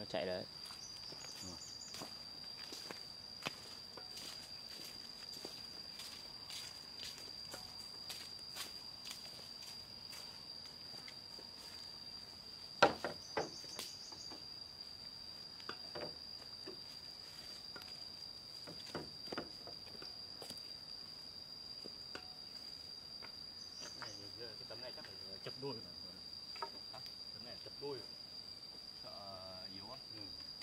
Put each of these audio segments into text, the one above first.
chạy đấy. Cái tấm này chắc phải chập đôi rồi. Tấm này chập đôi rồi. Sợ yếu á.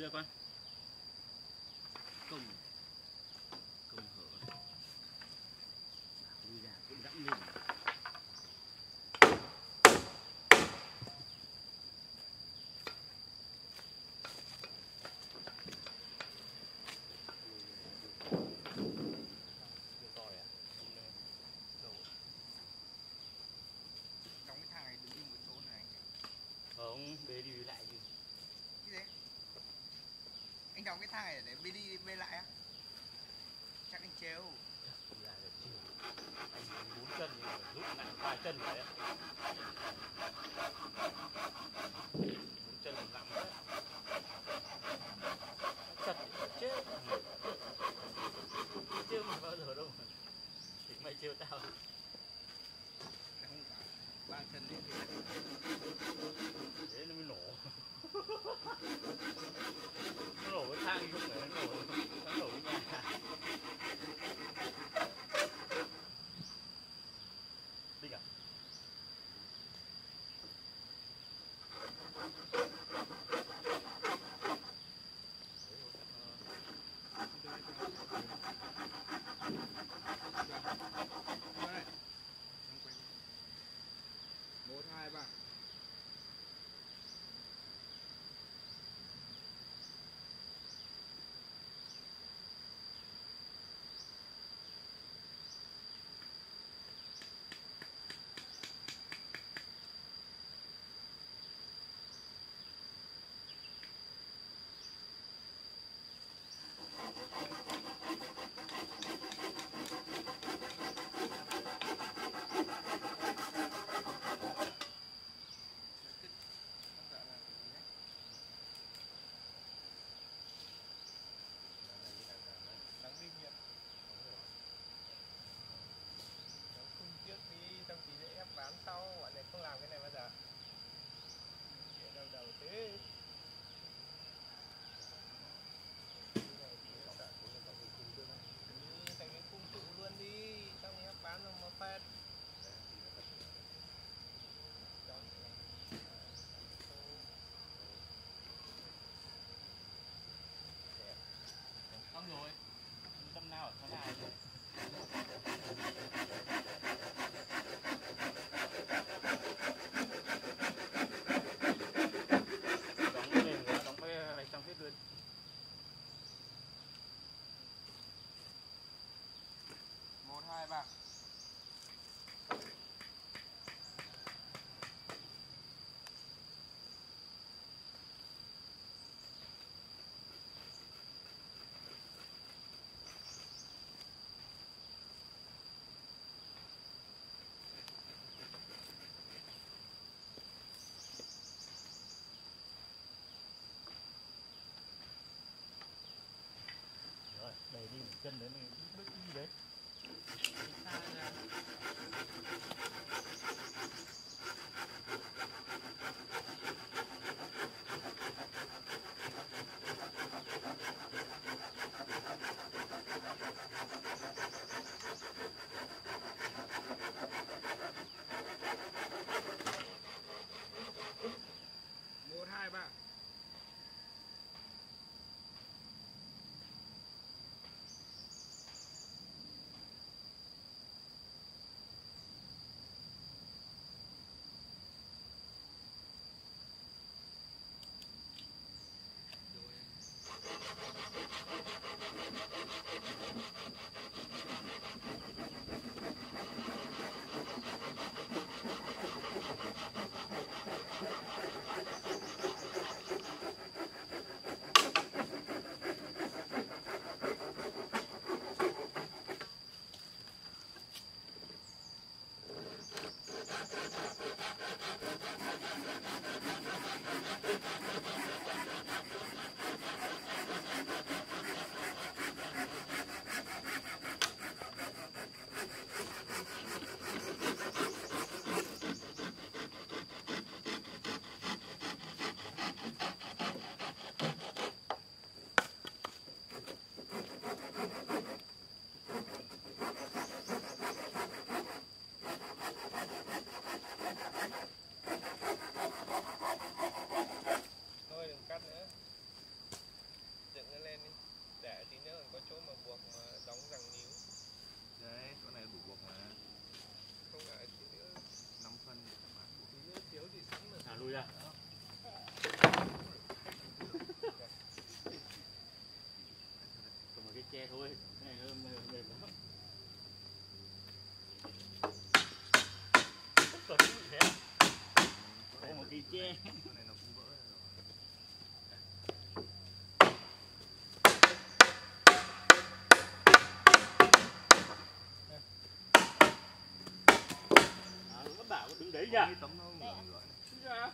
lùi ra con. Công hở. Lùi ra cũng dẫm lên. Không, bê đi lại gì. Chứ thế? Anh đóng cái thang này để bê đi bê lại á? Chắc anh trêu. Không ra được chứ. Anh 4 chân nhưng mà rút nặng 3 chân rồi đấy. 4 chân còn nặng đấy. Chật thì chết. Trêu mày bao giờ đâu mà. Thì mày trêu tao. Không cả 3 chân đấy thì thế nó mới nổ. Nó nổ cái thang thì không phải nó nổ cái nhà. Đinh à? một, hai, ba. Bán sau bọn này không làm cái này bao giờ. Chuyện đầu thế. Thành cái khung trụ luôn đi, xong ép bán rồi mà phết. Xong rồi. Tâm nào ở chỗ này rồi. đây. Con này nó cũng vỡ rồi. Nó bảo đứng đấy nhỉ. Cái tấm nó ngửa ngửa này. Dạ.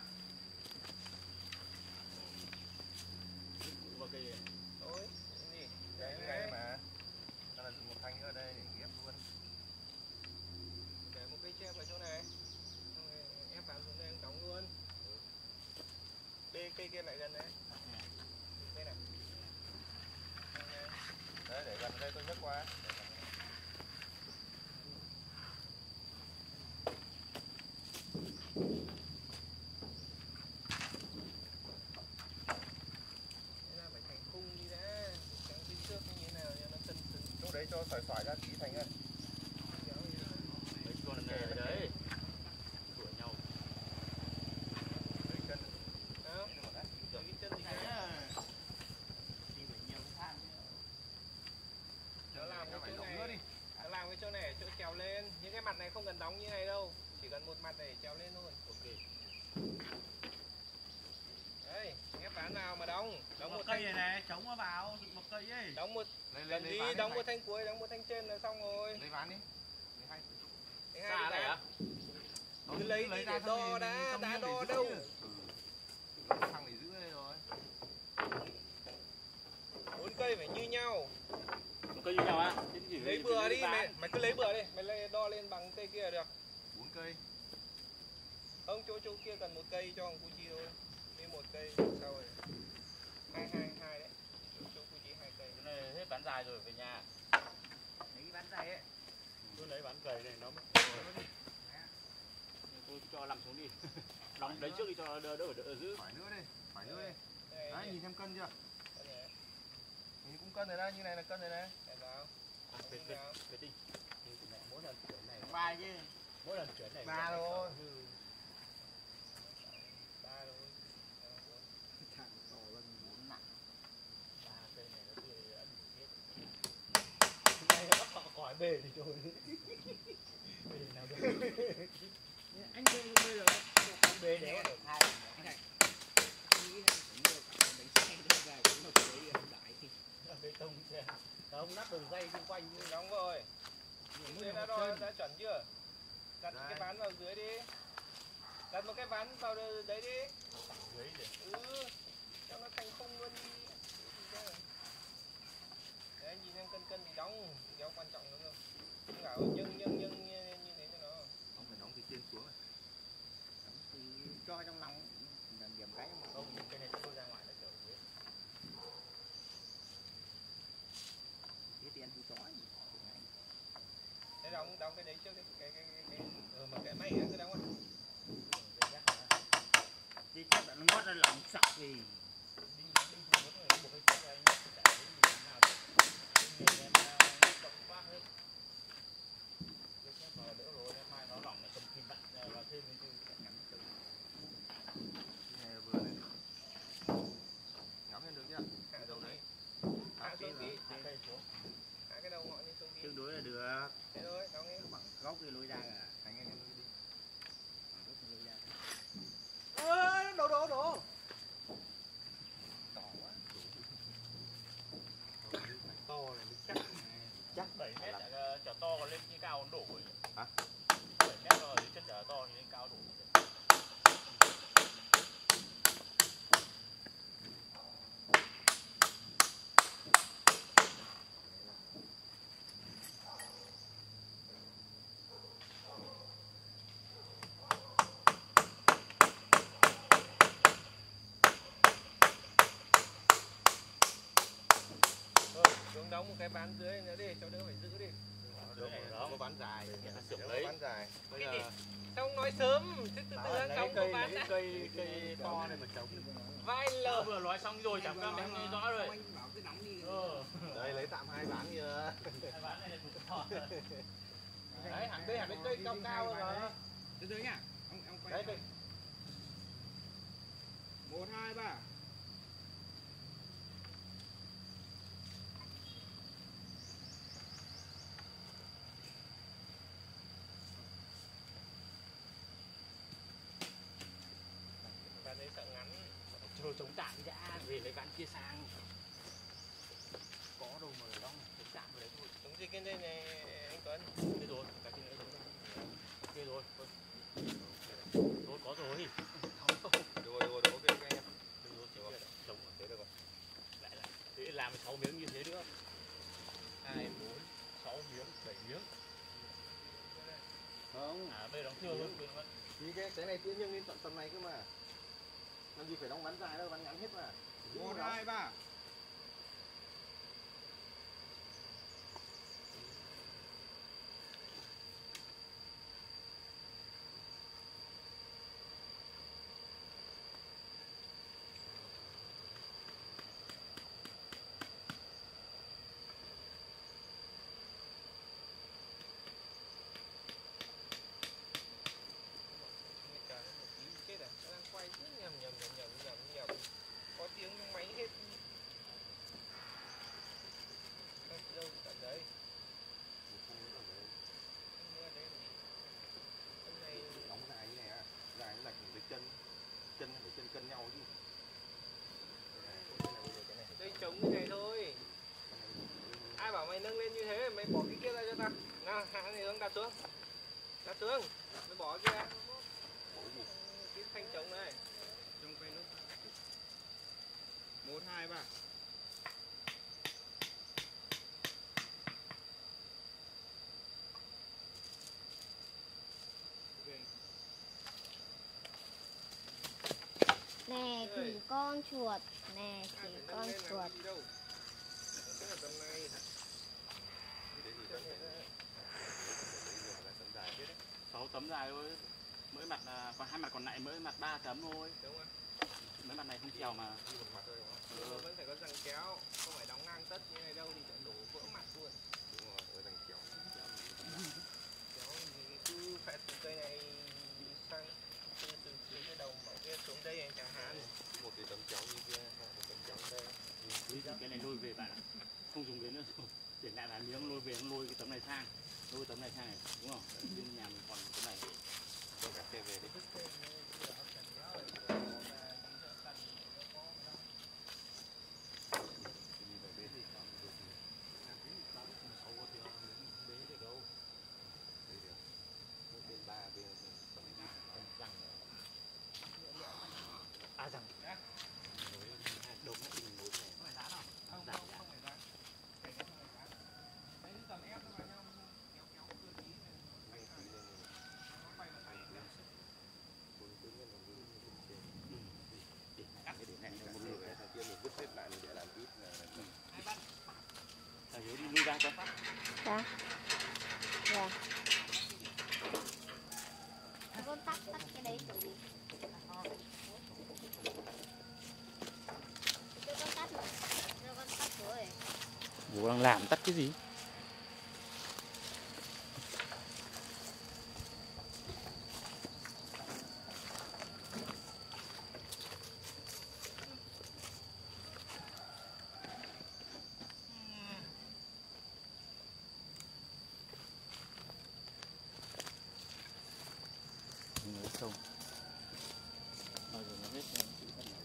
Vào cái Thôi, cái gì? Đấy như này mà. Ta là dựng một thanh ở đây để ghép luôn. Để một cây tre vào chỗ này. Xong rồi ép vào xuống đây đóng luôn. Bê cây kia lại gần đấy. Đây này. Đấy để gần đây tôi nhấc qua. Thế là phải thành khung đi đã. Trắng phía trước như thế nào cho nó cân xứng. Lúc đấy cho xoài ra tí thành ơi. Kéo như thế này. mấy con này đấy. Đuổi nhau. Mấy cân. Đó. Rồi cái chân thì khác. Nó làm cái chỗ này. Nó làm cái chỗ này, chỗ trèo lên. Những cái mặt này không cần đóng như này đâu. Chỉ cần một mặt để trèo lên thôi. Ok. Đây, ép ván vào mà đóng. Đóng một cây thanh, này chống nó vào, dựng một cây ấy. đóng một Lên gì, ván đóng một thanh cuối, đóng một thanh trên là xong rồi. lấy ván đi. Lấy hai. Cái Xa hai này cái á? cứ lấy đi để đo đã đo đâu. Thằng này giữ đây rồi. 4 cây phải như nhau. Một cây như nhau á? Lấy bừa đi, mày cứ lấy bừa đi, mày đo lên bằng cây kia là được. 4 cây. Không, chỗ kia cần 1 cây cho thằng Fuji thôi. Lấy 1 cây sau rồi. 2 đấy. Chỗ Fuji 2 cây. Cái này hết bán dài rồi về nhà. Lấy ván dài ấy. Tôi lấy bán cầy này nó mới. Tôi cho nằm xuống đi. Đóng đấy trước đi cho đỡ giữ. Phải nữa đi. Phải nữa đi. Đây, Đấy nhìn xem cân chưa? đây này. Nhìn cũng cân rồi đấy, như này là cân rồi đấy. Để vào. Về đi. Mỗi lần chuyển này. Ba chứ. Mỗi lần chuyển này. 3 thôi. 3 rồi. Thằng to lên 4 nặng. 3 cây này nó tươi ấn hết. Đây bắt họ khỏi bề thì rồi. Bề nào được. Anh bê rồi. Anh bề để được. Hai. Anh này. Nghĩ là cũng được. Bánh xe đưa về cũng một cái đại. Bê tông xe. Không nắp đường dây xung quanh. Đóng rồi. Thế đã đo đã chuẩn chưa? Đặt Đấy. cái ván vào dưới đi. Đặt một cái ván vào đấy đi. Dưới để. Cho nó thành khung luôn đi. Đấy, nhìn em cân thì đóng. Kéo quan trọng lắm rồi. Không bảo nhân như thế cho nó. Không phải đóng từ trên xuống này. Thì cho trong lòng làm điểm cái mà Không, cái này tôi ra ngoài nó trở dưới. cái tiền thì chói. Thế đóng cái đấy trước đi. Mà cái máy cứ đóng á. Thì chắc là nó ngót ra lỏng sọc thì ngắm lên được chưa? Hạ Đâu đấy? Hạ xuống tí. Hạ cái đầu ngọn lên xuống tí. Tương đối là được. Thế thôi, đóng đi. Bằng góc thì lôi ra à? Anh em lôi đi. Bằng góc thì lôi ra. Đổ. Đỏ quá. To này mới chắc. Chắc 7 mét chở to còn lên như cao đổ rồi. Hả? 7 mét rồi chất chở to thì lên cao đổ. Xuống đóng một cái ván dưới nữa đi, cho đỡ phải giữ đi. Đó, có bán dài. Xưởng lấy. Bán dài. Bây giờ Sao không nói sớm, chứ từ từ ăn đóng có ván đã. cây to này mà chống. Vai lờ. Vừa nói xong rồi chẳng các em nghe rõ rồi. Anh bảo cứ đóng đi. Đây lấy tạm 2 ván kìa. Hai bán này là một to. Đấy, hẳn đây cây cao rồi mà. Từ từ nhá. Ông quay. Đấy, đây. 1 2 3. Ván chống chạm đã về lấy ván kia sang. Có đâu mà đóng chống chạm vào đấy thôi. Chống gì cái đây này anh Tuấn? Thế rồi, cái kia đấy kia rồi. Thôi có rồi. Được ok anh em. Được rồi, chống ở thế được rồi. Lại thế làm 6 miếng như thế nữa. 2, 4, 6 miếng, 7 miếng. Không. À bây giờ đóng chưa luôn. Vì cái này tự nhiên lên tầm này cơ mà. Làm gì phải đóng bắn dài đâu, bắn ngắn hết mà. 1, 2, 3. Chết à, nó đang quay cứ nhầm. Có tiếng máy hết. Đâu tận đấy. Đóng dài như này à, dài nó lệch cái chân phải chân cân nhau chứ. Đây chống cái này thôi. Ai bảo mày nâng lên như thế, mày bỏ cái kia ra cho ta. Nào, hạ này hướng đặt xuống. Mày bỏ cái kia ra. Cái thanh chống này. Trong quay nút. 1, 2, 3. Nè chỉ con chuột, nè chỉ con chuột. Tầm này. 6 tấm dài thôi. Mỗi mặt là còn 2 mặt còn lại mỗi mặt 3 tấm thôi. Đúng không? Mấy mặt này không trèo mà. Vẫn phải có răng kéo, không phải đóng ngang tất như này đâu thì sẽ đổ vỡ mặt luôn. Đúng rồi, ở đằng kéo. Kéo thì cứ phải từ cây này sang từ cái đầu bảo kia xuống đây anh chẳng hạn. Một cái tấm kéo như kia, một tấm kéo như đây. Cái này lôi về bạn ạ. Không dùng đến nữa rồi. Để lại là miếng lôi về nó lôi cái tấm này sang. Lôi tấm này sang này, đúng không? Bên nhà mình còn cái này. Cho cả xe về đi. À rằng đầu nó in nối này. Không phải dán đâu? Không phải dán. Cái này không phải dán. Đấy tầm ép nó vào nhau kéo cơ tí này. Nó quay vào tay nhá. Để này một lượt cái thằng kia mình vứt hết lại mình để làm ít là Hai bắt. À Hiếu đi lui ra cho. Dạ. Dạ. Con tắt cái đấy kiểu gì? Cho con tắt rồi. Cho con tắt rồi. Bố đang làm tắt cái gì? Không bao giờ nó hết chữ phần này.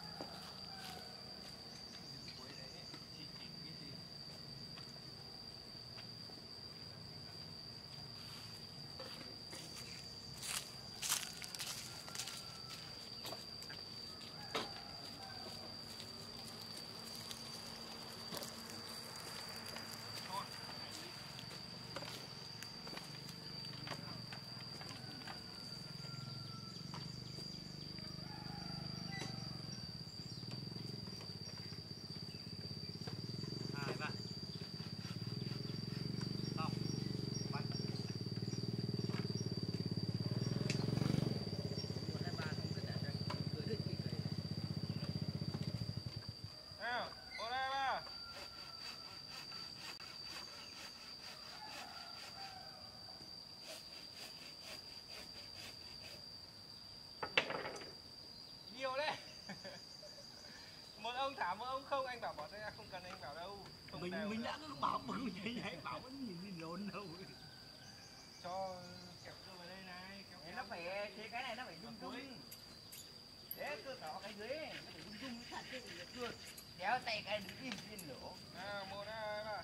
ông thả một ông không, anh bảo bỏ tay ra không cần anh bảo đâu. Không Mình đã cứ bảo bừng như vậy, bảo vẫn nhìn đi lộn đâu. Cho kẹp cơ vào đây này, kéo nó phải cái này nó phải rung rung. Thế cơ cả cái dưới nó phải rung rung. Kéo tay cái đứng im trên lỗ. Một hai ba.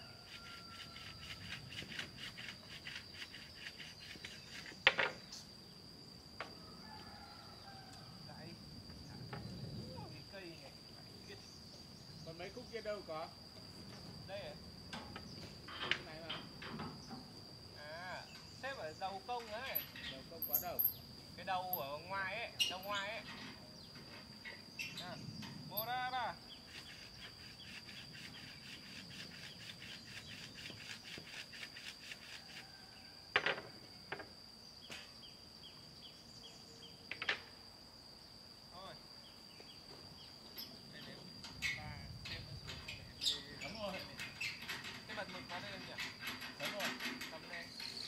Đấy. Cái cây này. Còn mấy khúc kia đâu có? Đây à? Cái này mà. À, xếp ở đầu công ấy. Đâu không có đâu. Cái đầu ở ngoài ấy, đầu ngoài ấy. Một hai ba. Thôi. Đây, ba, xếp nó xuống này. Đúng rồi. Cái bật mực vào đây em nhỉ? Đúng rồi. Cầm đây.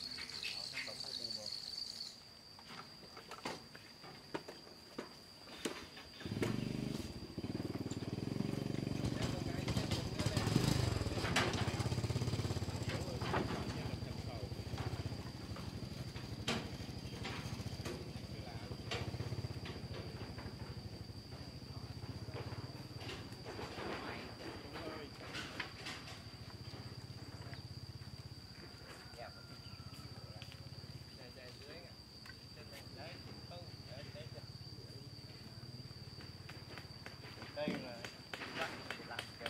Để dưới này. Trên này. Đấy. Không, đấy, đấy. Đây là Làm cái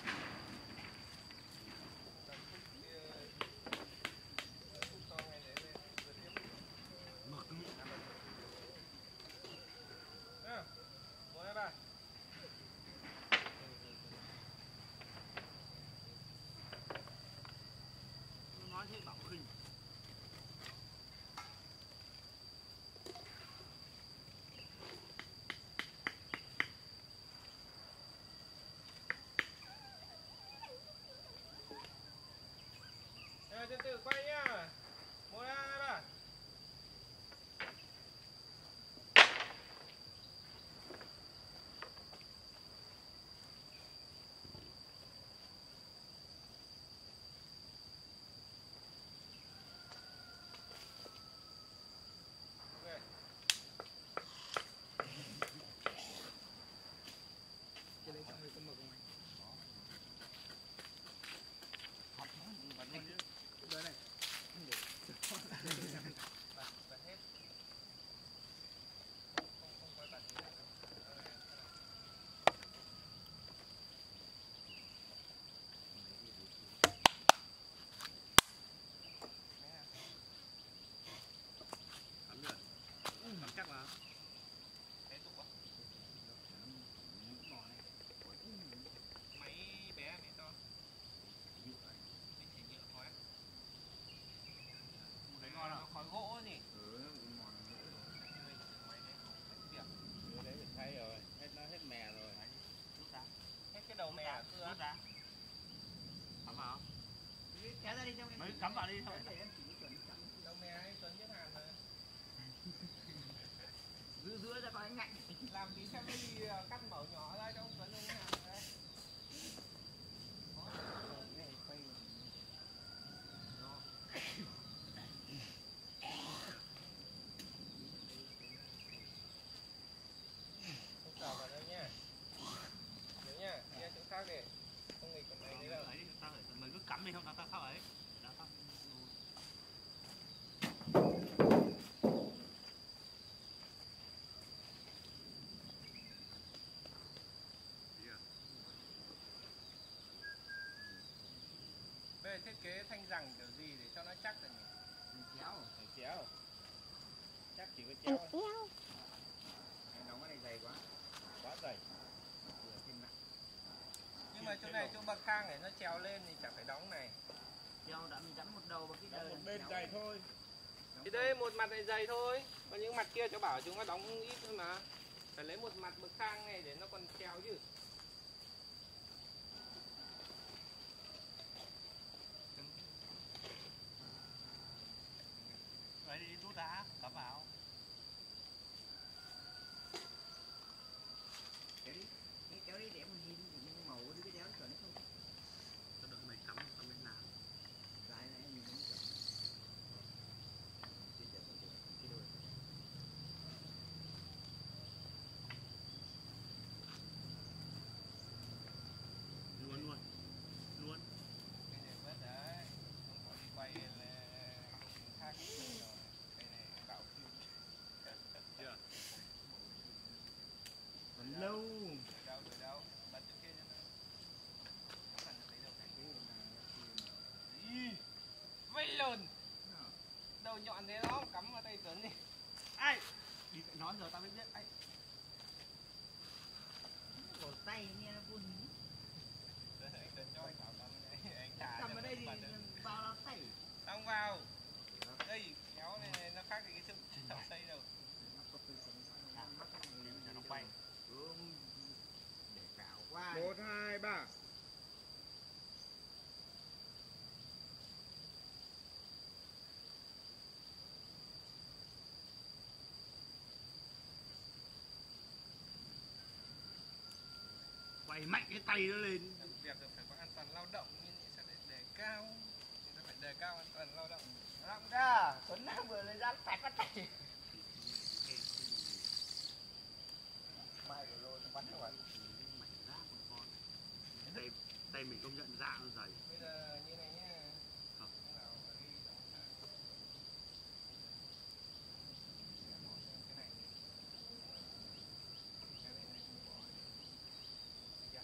khúc to này để lên vừa tiếp. Mực. Một hai ba. Nói thế bảo khinh. Từ từ quay nhá. Một hai ba. Ok. cái đấy trong đây có mực không anh? Học nó bật hết cái đôi này. Bật hết. Không quay bật gì cả đâu. Cầm chắc mà. Thế tục quá. Máy bé máy to. Mình chỉ nhựa khói. Thấy ngon Nó không? khói gỗ nhỉ? Máy đấy không phải việc. Cái đấy phải thay rồi. Hết nó hết mè rồi. Rút ra. Hết cái đầu mè ở cưa. Rút ra. Cắm vào. Kéo ra đi trong Mới cắm vào đi thôi. để em chỉ chuẩn chậm. Đầu mè ấy Tuấn biết hàn mà. Giữa ra coi anh ngạnh. Làm tí xem cái gì cắt mẩu nhỏ ra cho ông Tuấn ông hàn đấy. Cái này quay Không cào vào đây nha. Nhớ nha, đi ra chỗ khác đi. Không nghịch cái này đấy đâu. Ấy, tao phải mày cứ cắm đi không tao tao ấy. Đó tao. Bây giờ thiết kế thanh rằng kiểu gì để cho nó chắc rồi nhỉ? kéo. Phải chéo. Chắc chỉ có Ăn chéo. éo. Anh đóng cái này dày quá. Quá dày. Vừa thêm nặng. Nhưng mà chỗ này chỗ bậc thang để nó trèo lên thì chẳng phải đóng này. Dầu đã mình đắm một đầu vào cái Đóng đời một bên dày thôi. Thì đây một mặt này dày thôi. Còn những mặt kia cháu bảo chúng nó đóng ít thôi mà. Phải lấy một mặt bậc thang này để nó còn trèo chứ. Vậy đi rút ra, cắm vào. Kéo đi. Kéo đi để em nhìn những màu cái đéo chuẩn không? Tao đợi mày cắm bên nào. Lại này em nhìn nó chuẩn. Cái đôi. đầu nhọn thế đó, cắm vào tay Tuấn đi. Ai đi phải nón giờ tao mới biết ai. Cổ tay nghe nó buồn. Anh Tuấn cho anh bảo cầm đây, anh thả Cầm ở đây thì vào nó tay. Không vào. Đây, kéo này nó khác cái sức thợ xây đâu. Cho nó quay. Để cào qua. 1, 2, 3. Quay mạnh cái tay nó lên. Làm việc thì phải có an toàn lao động, nhưng sẽ đề cao. Chúng ta phải đề cao an toàn lao động. Lắm ra, Tuấn đang vừa lên ra phải bắt tay. Mai rồi lôi bắn rồi. Tay mình công nhận da nó dày. Bây giờ như này nhá. Không. Nào đi đóng ra. Để bỏ thêm cái này. Cái này mình bỏ. Được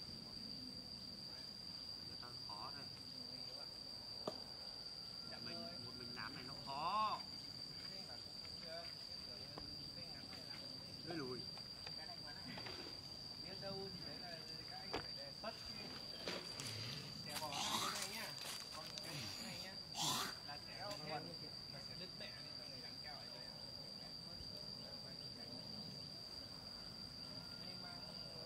chưa? Người ta khó thôi. Một mình làm này nó khó. Cái lùi. Biết đâu thì đấy là các anh phải đề xuất. Sẽ bỏ cái này nhá. Còn cái này nhá. Là sẽ hết. Nó sẽ đứt mẹ đi cho người đáng keo ở đây. Nhưng mà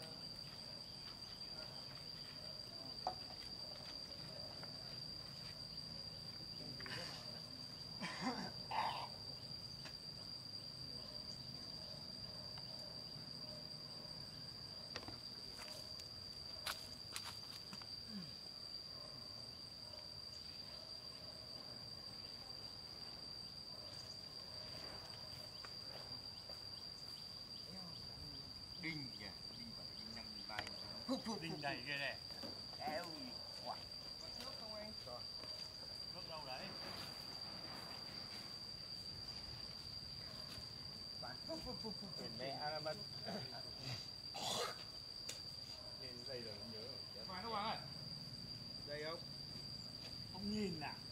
Đinh kìa, đinh 7, đinh 5, đinh 3, phúc phúc Đinh đầy kia này. Eo quả. có nước không anh? Nước đâu đấy? Phúc phúc phúc phúc. Tiền mẹ là mất. Nên đây là nhớ. Phải không bạn ơi? Đây không? Không nhìn à?